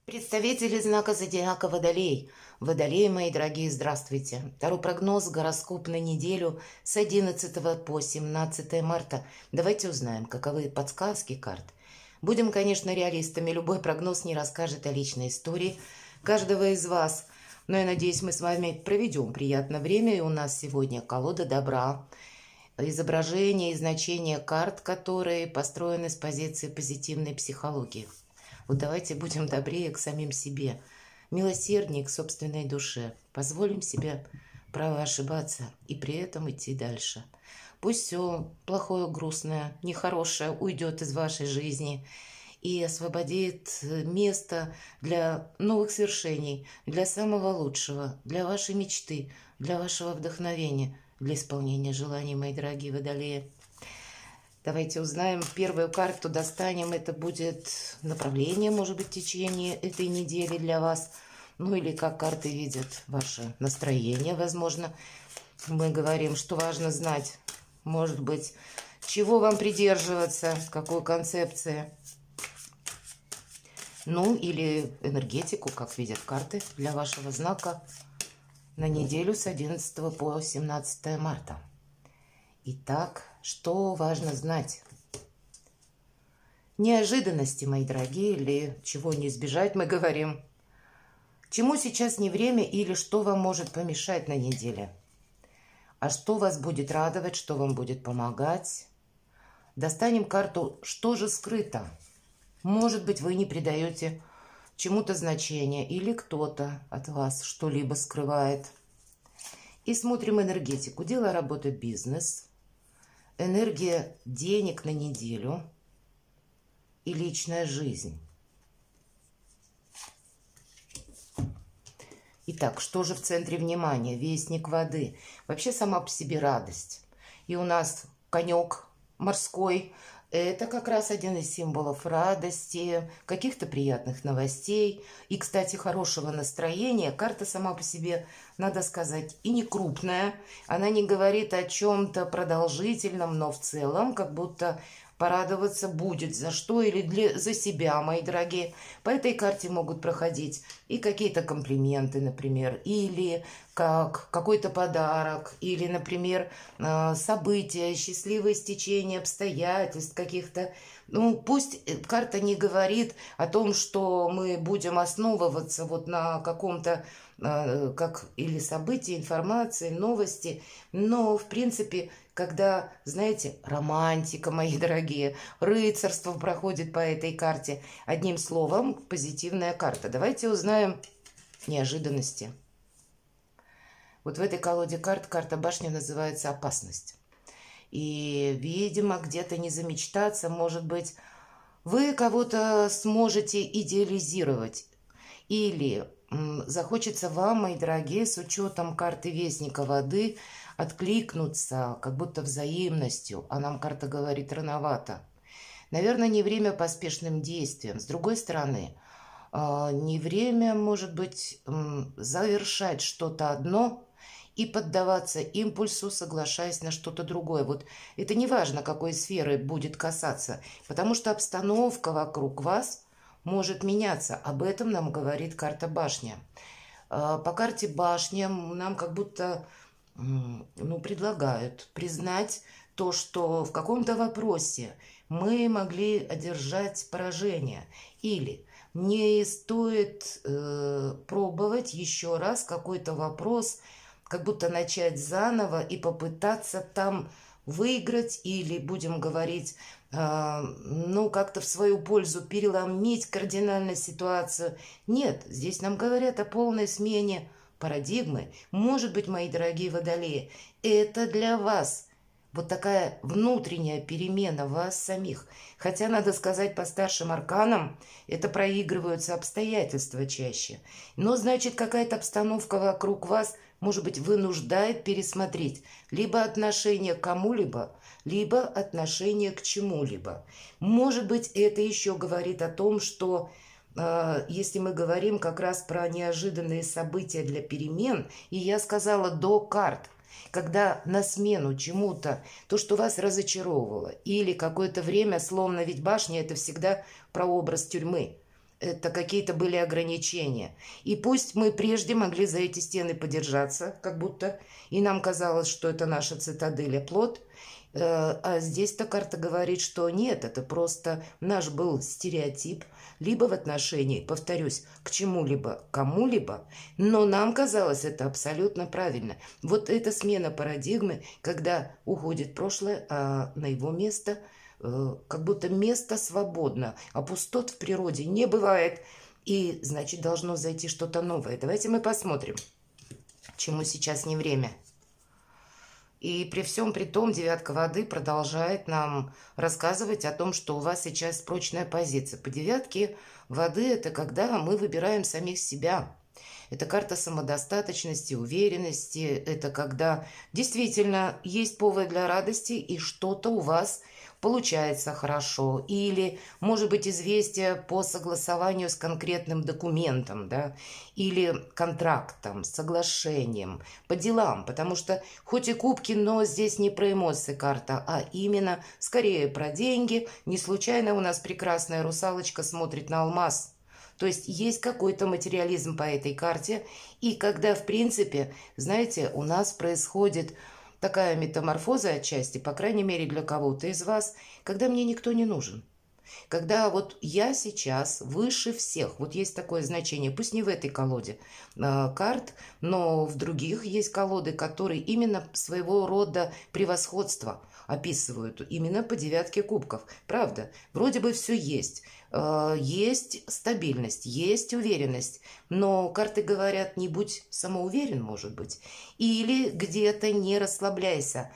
Представители знака зодиака Водолей. Водолеи, мои дорогие, здравствуйте. Второй прогноз, гороскоп на неделю с 11 по 17 марта. Давайте узнаем, каковы подсказки карт. Будем, конечно, реалистами. Любой прогноз не расскажет о личной истории каждого из вас. Но я надеюсь, мы с вами проведем приятное время. И у нас сегодня колода добра. Изображение и значение карт, которые построены с позиции позитивной психологии. Вот давайте будем добрее к самим себе, милосерднее к собственной душе. Позволим себе право ошибаться и при этом идти дальше. Пусть все плохое, грустное, нехорошее уйдет из вашей жизни и освободит место для новых свершений, для самого лучшего, для вашей мечты, для вашего вдохновения, для исполнения желаний, мои дорогие водолеи. Давайте узнаем. Первую карту достанем. Это будет направление, может быть, в течение этой недели для вас. Ну или как карты видят ваше настроение, возможно. Мы говорим, что важно знать, может быть, чего вам придерживаться, какой концепции. Ну или энергетику, как видят карты для вашего знака на неделю с 11 по 17 марта. Итак, что важно знать? Неожиданности, мои дорогие, или чего не избежать, мы говорим. Чему сейчас не время или что вам может помешать на неделе? А что вас будет радовать, что вам будет помогать? Достанем карту «Что же скрыто?». Может быть, вы не придаете чему-то значения или кто-то от вас что-либо скрывает. И смотрим энергетику. Дело, работа, бизнес. Энергия денег на неделю и личная жизнь. Итак, что же в центре внимания? Вестник воды. Вообще сама по себе радость. И у нас конек морской. Это как раз один из символов радости, каких-то приятных новостей и, кстати, хорошего настроения. Карта сама по себе, надо сказать, и не крупная. Она не говорит о чем-то продолжительном, но в целом как будто порадоваться будет за что или за себя, мои дорогие. По этой карте могут проходить и какие-то комплименты, например, или как какой-то подарок, или, например, события, счастливое стечение обстоятельств каких-то. Ну, пусть карта не говорит о том, что мы будем основываться вот на каком-то как или события, информации, новости, но, в принципе, когда, знаете, романтика, мои дорогие, рыцарство проходит по этой карте. Одним словом, позитивная карта. Давайте узнаем неожиданности. Вот в этой колоде карт карта башни называется «Опасность». И, видимо, где-то не замечтаться, может быть, вы кого-то сможете идеализировать. Или захочется вам, мои дорогие, с учетом карты Вестника воды, откликнуться как будто взаимностью, а нам карта говорит рановато. Наверное, не время поспешным действиям. С другой стороны, не время, может быть, завершать что-то одно и поддаваться импульсу, соглашаясь на что-то другое. Вот это не важно, какой сферы будет касаться, потому что обстановка вокруг вас может меняться. Об этом нам говорит карта башня. По карте башня нам как будто предлагают признать то, что в каком-то вопросе мы могли одержать поражение. Или не стоит пробовать еще раз какой-то вопрос, как будто начать заново и попытаться там выиграть или, будем говорить, как-то в свою пользу переломить кардинально ситуацию. Нет, здесь нам говорят о полной смене парадигмы. Может быть, мои дорогие водолеи, это для вас вот такая внутренняя перемена вас самих. Хотя, надо сказать, по старшим арканам это проигрываются обстоятельства чаще. Но, значит, какая-то обстановка вокруг вас, может быть, вынуждает пересмотреть либо отношение к кому-либо, либо отношение к чему-либо. Может быть, это еще говорит о том, что если мы говорим как раз про неожиданные события для перемен, и я сказала до карт, когда на смену чему-то, то, что вас разочаровывало, или какое-то время, словно ведь башня, это всегда прообраз тюрьмы. это какие-то были ограничения. И пусть мы прежде могли за эти стены подержаться, как будто, и нам казалось, что это наша цитадель, плод, а здесь-то карта говорит, что нет, это просто наш был стереотип, либо в отношении, повторюсь, к чему-либо, кому-либо, но нам казалось это абсолютно правильно. Вот эта смена парадигмы, когда уходит прошлое, а на его место как будто место свободно, а пустот в природе не бывает, и значит должно зайти что-то новое. Давайте мы посмотрим, чему сейчас не время. И при всем при том девятка воды продолжает нам рассказывать о том, что у вас сейчас прочная позиция. По девятке воды это когда мы выбираем самих себя. Это карта самодостаточности, уверенности. Это когда действительно есть повод для радости и что-то у вас получается хорошо. Или, может быть, известие по согласованию с конкретным документом, да, или контрактом, соглашением, по делам. Потому что хоть и кубки, но здесь не про эмоции карта, а именно скорее про деньги. Не случайно у нас прекрасная русалочка смотрит на алмаз. То есть какой-то материализм по этой карте. И когда, в принципе, знаете, у нас происходит такая метаморфоза отчасти, по крайней мере для кого-то из вас, когда мне никто не нужен. Когда вот я сейчас выше всех, вот есть такое значение, пусть не в этой колоде карт, но в других есть колоды, которые именно своего рода превосходство описывают, именно по девятке кубков. Правда, вроде бы все есть. Есть стабильность, есть уверенность, но карты говорят, не будь самоуверен, может быть, или где-то не расслабляйся,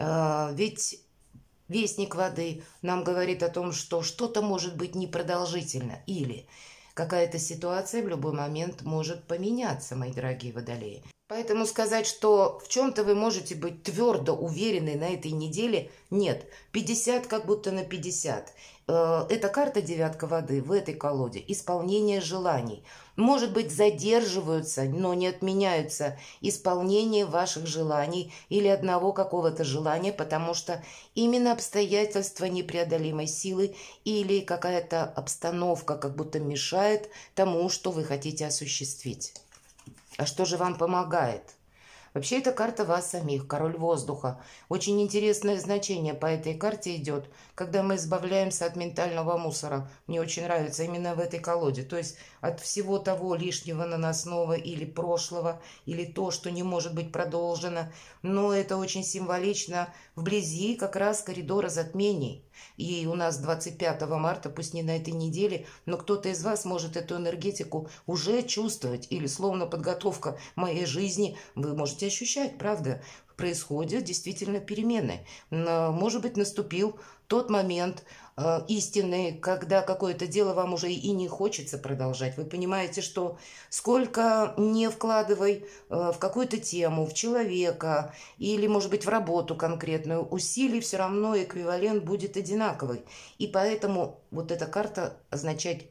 ведь вестник воды нам говорит о том, что что-то может быть непродолжительно, или какая-то ситуация в любой момент может поменяться, мои дорогие водолеи. Поэтому сказать, что в чем-то вы можете быть твердо уверены на этой неделе, нет. 50 как будто на 50. Эта карта девятка воды в этой колоде. Исполнение желаний. Может быть, задерживаются, но не отменяются исполнение ваших желаний или одного какого-то желания, потому что именно обстоятельства непреодолимой силы или какая-то обстановка как будто мешает тому, что вы хотите осуществить. А что же вам помогает? Вообще, это карта вас самих, король воздуха. Очень интересное значение по этой карте идет, когда мы избавляемся от ментального мусора. Мне очень нравится именно в этой колоде. То есть от всего того лишнего наносного или прошлого, или то, что не может быть продолжено. Но это очень символично вблизи как раз коридора затмений. И у нас 25 марта, пусть не на этой неделе, но кто-то из вас может эту энергетику уже чувствовать. Или словно подготовка моей жизни вы можете ощущать, правда? Происходят действительно перемены. Может быть, наступил тот момент истинный, когда какое-то дело вам уже и не хочется продолжать. Вы понимаете, что сколько не вкладывай в какую-то тему, в человека или, может быть, в работу конкретную, усилий все равно эквивалент будет одинаковый. И поэтому вот эта карта означает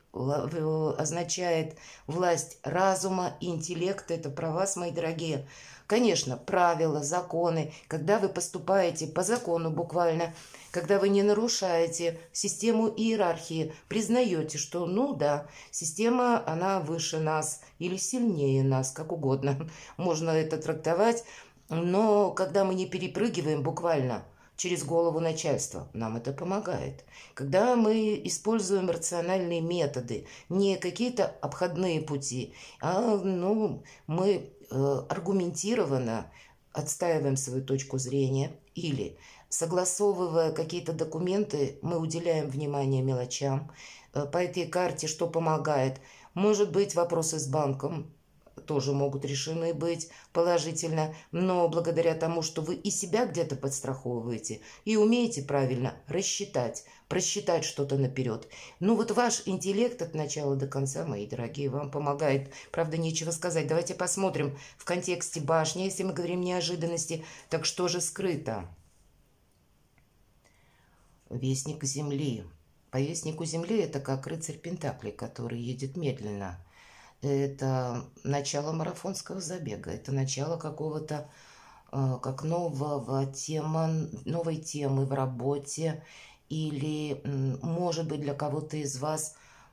власть разума, интеллекта. Это про вас, мои дорогие. Конечно, правила, законы, когда вы поступаете по закону буквально, когда вы не нарушаете систему иерархии, признаете, что, ну да, система, она выше нас или сильнее нас, как угодно, можно это трактовать, но когда мы не перепрыгиваем буквально через голову начальства, нам это помогает. Когда мы используем рациональные методы, не какие-то обходные пути, а мы аргументированно отстаиваем свою точку зрения или, согласовывая какие-то документы, мы уделяем внимание мелочам. По этой карте что помогает? Может быть, вопросы с банком тоже могут решены быть положительно, но благодаря тому, что вы и себя где-то подстраховываете и умеете правильно рассчитать, просчитать что-то наперед. Ну вот ваш интеллект от начала до конца, мои дорогие, вам помогает. Правда, нечего сказать. Давайте посмотрим в контексте башни, если мы говорим неожиданности. Так что же скрыто? Вестник Земли. По Вестнику Земли это как рыцарь Пентаклей, который едет медленно. Это начало марафонского забега, это начало какого-то как новой темы в работе, или, может быть, для кого-то из вас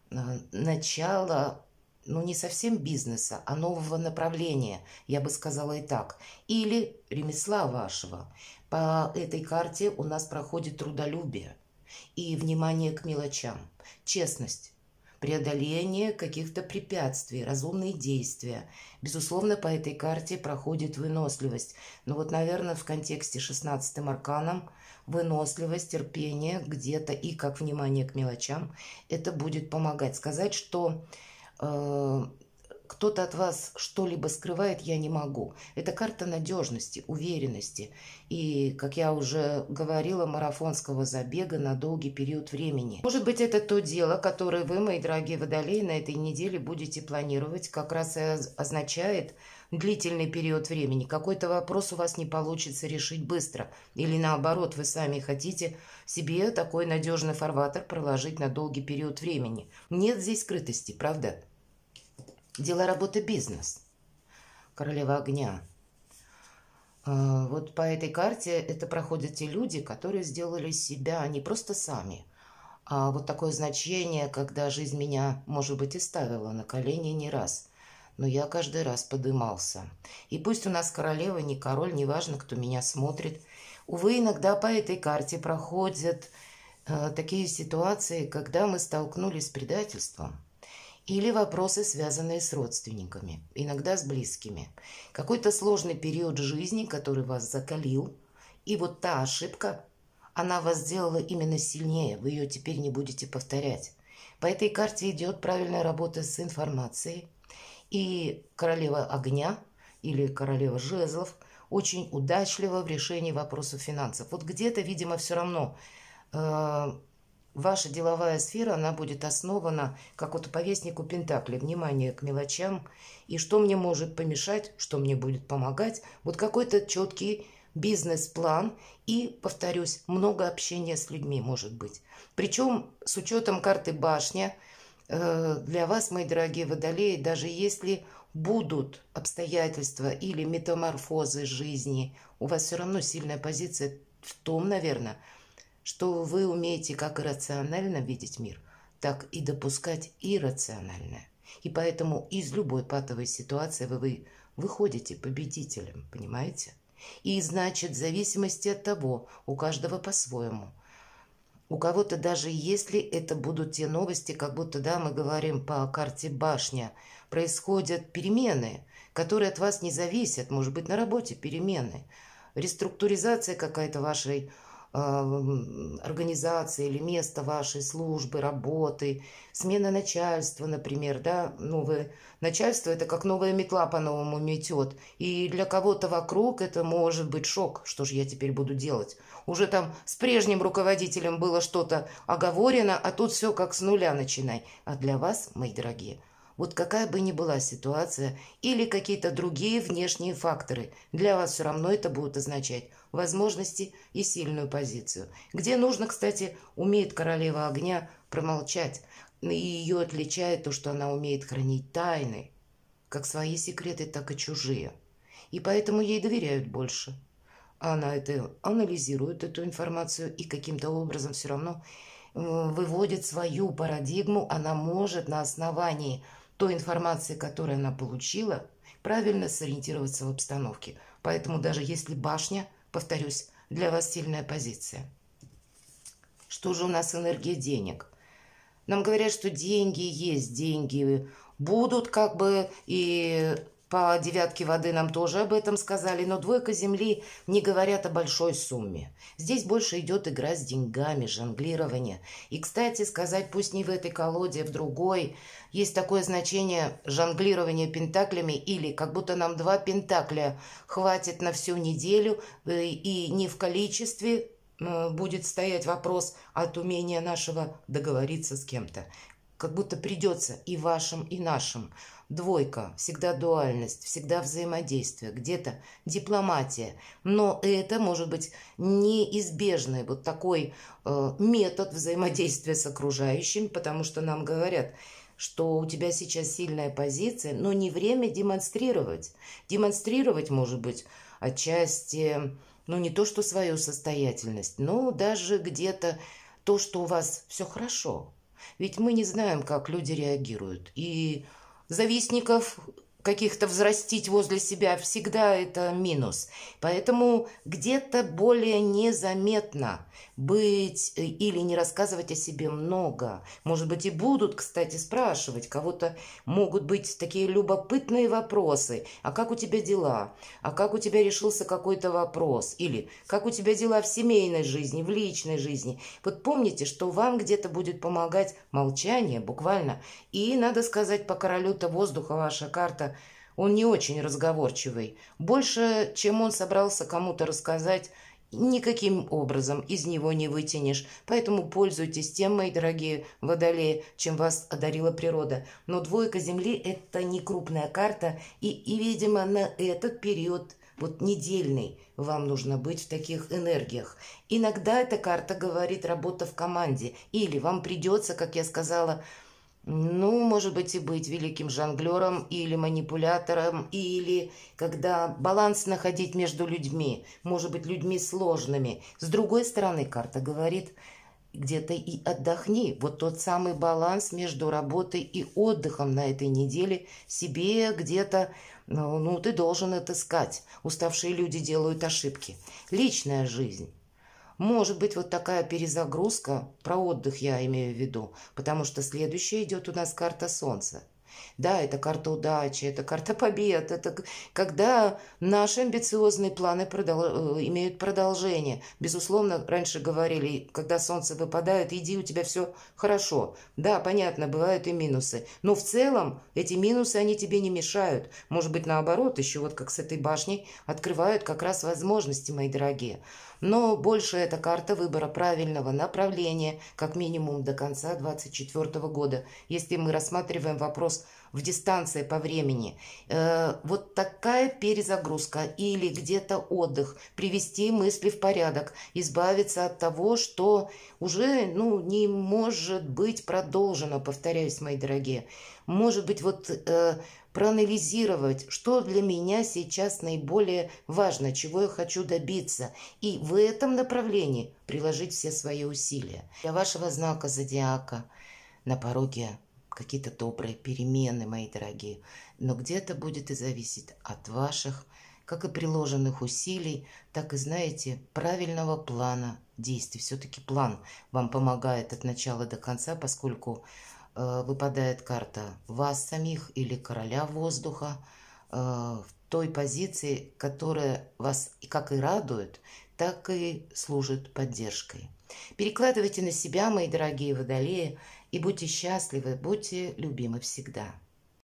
начало, ну не совсем бизнеса, а нового направления, я бы сказала и так, или ремесла вашего. По этой карте у нас проходит трудолюбие и внимание к мелочам, честность, преодоление каких-то препятствий, разумные действия. Безусловно, по этой карте проходит выносливость. Но вот, наверное, в контексте 16-м арканом выносливость, терпение где-то и как внимание к мелочам, это будет помогать. Сказать, что кто-то от вас что-либо скрывает, я не могу. Это карта надежности, уверенности. И, как я уже говорила, марафонского забега на долгий период времени. Может быть, это то дело, которое вы, мои дорогие водолеи, на этой неделе будете планировать, как раз и означает длительный период времени. Какой-то вопрос у вас не получится решить быстро. Или наоборот, вы сами хотите себе такой надежный фарватер проложить на долгий период времени. Нет здесь скрытости, правда? Дело, работы, бизнес. Королева огня. Вот по этой карте это проходят те люди, которые сделали себя не просто сами, а вот такое значение, когда жизнь меня, может быть, и ставила на колени не раз. Но я каждый раз подымался. И пусть у нас королева, не король, неважно, кто меня смотрит. Увы, иногда по этой карте проходят такие ситуации, когда мы столкнулись с предательством. Или вопросы, связанные с родственниками, иногда с близкими. Какой-то сложный период жизни, который вас закалил. И вот та ошибка, она вас сделала именно сильнее. Вы ее теперь не будете повторять. По этой карте идет правильная работа с информацией. И королева огня или королева жезлов очень удачлива в решении вопросов финансов. Вот где-то, видимо, все равно ваша деловая сфера, она будет основана, как вот по вестнику Пентакли, внимание к мелочам. И что мне может помешать, что мне будет помогать. Вот какой-то четкий бизнес-план и, повторюсь, много общения с людьми может быть. Причем с учетом карты башня, для вас, мои дорогие водолеи, даже если будут обстоятельства или метаморфозы жизни, у вас все равно сильная позиция в том, наверное, что вы умеете как рационально видеть мир, так и допускать иррациональное. И поэтому из любой патовой ситуации вы выходите победителем, понимаете? И значит, в зависимости от того, у каждого по-своему. У кого-то даже если это будут те новости, как будто, да, мы говорим по карте башня, происходят перемены, которые от вас не зависят, может быть, на работе перемены, реструктуризация какая-то вашей организации или места вашей службы, работы, смена начальства, например, да, новое начальство, это как новая метла по-новому метет, и для кого-то вокруг это может быть шок, что же я теперь буду делать, уже там с прежним руководителем было что-то оговорено, а тут все как с нуля начинай, а для вас, мои дорогие, вот какая бы ни была ситуация или какие-то другие внешние факторы, для вас все равно это будет означать возможности и сильную позицию. Где нужно, кстати, умеет королева огня промолчать. И ее отличает то, что она умеет хранить тайны, как свои секреты, так и чужие. И поэтому ей доверяют больше. Она это анализирует, эту информацию, и каким-то образом все равно выводит свою парадигму. Она может на основании той информации, которую она получила, правильно сориентироваться в обстановке. Поэтому даже если башня, повторюсь, для вас сильная позиция. Что же у нас энергия денег? Нам говорят, что деньги есть, деньги будут как бы, и по девятке воды нам тоже об этом сказали, но двойка земли не говорят о большой сумме. Здесь больше идет игра с деньгами, жонглирование. И, кстати сказать, пусть не в этой колоде, а в другой, есть такое значение жонглирование пентаклями, или как будто нам 2 пентакля хватит на всю неделю, и не в количестве будет стоять вопрос от умения нашего договориться с кем-то. Как будто придется и вашим, и нашим. Двойка, всегда дуальность, всегда взаимодействие, где-то дипломатия. Но это может быть неизбежный вот такой метод взаимодействия с окружающим, потому что нам говорят, что у тебя сейчас сильная позиция, но не время демонстрировать. Демонстрировать, может быть, отчасти, ну не то что свою состоятельность, но даже где-то то, что у вас все хорошо. Ведь мы не знаем, как люди реагируют. И завистников каких-то взрастить возле себя всегда это минус. Поэтому где-то более незаметно быть или не рассказывать о себе много. Может быть, и будут, кстати, спрашивать. Кого-то могут быть такие любопытные вопросы. А как у тебя дела? А как у тебя решился какой-то вопрос? Или как у тебя дела в семейной жизни, в личной жизни? Вот помните, что вам где-то будет помогать молчание, буквально. И, надо сказать, по королю-то воздуха ваша карта, он не очень разговорчивый. Больше, чем он собрался кому-то рассказать, никаким образом из него не вытянешь. Поэтому пользуйтесь тем, мои дорогие водолеи, чем вас одарила природа. Но двойка Земли – это не крупная карта, видимо, на этот период вот недельный вам нужно быть в таких энергиях. Иногда эта карта говорит работа в команде, или вам придется, как я сказала, ну, может быть, и быть великим жонглером или манипулятором, или когда баланс находить между людьми, может быть, людьми сложными. С другой стороны, карта говорит, где-то и отдохни. Вот тот самый баланс между работой и отдыхом на этой неделе себе где-то, ну, ты должен отыскать. Уставшие люди делают ошибки. Личная жизнь. Может быть, вот такая перезагрузка, про отдых я имею в виду, потому что следующая идет у нас карта Солнца. Да, это карта удачи, это карта побед, это когда наши амбициозные планы имеют продолжение. Безусловно, раньше говорили, когда солнце выпадает, иди, у тебя все хорошо. Да, понятно, бывают и минусы, но в целом эти минусы, они тебе не мешают. Может быть, наоборот, еще вот как с этой башней, открывают как раз возможности, мои дорогие. Но больше это карта выбора правильного направления, как минимум до конца 2024 года, если мы рассматриваем вопрос в дистанции по времени. Вот такая перезагрузка или где-то отдых, привести мысли в порядок, избавиться от того, что уже не может быть продолжено, повторяюсь, мои дорогие. Может быть, вот проанализировать, что для меня сейчас наиболее важно, чего я хочу добиться, и в этом направлении приложить все свои усилия. Для вашего знака зодиака на пороге какие-то добрые перемены, мои дорогие, но где-то будет и зависеть от ваших, как и приложенных усилий, так и, знаете, правильного плана действий. Все-таки план вам помогает от начала до конца, поскольку выпадает карта вас самих или короля воздуха в той позиции, которая вас как и радует, так и служит поддержкой. Перекладывайте на себя, мои дорогие водолеи, и будьте счастливы, будьте любимы всегда.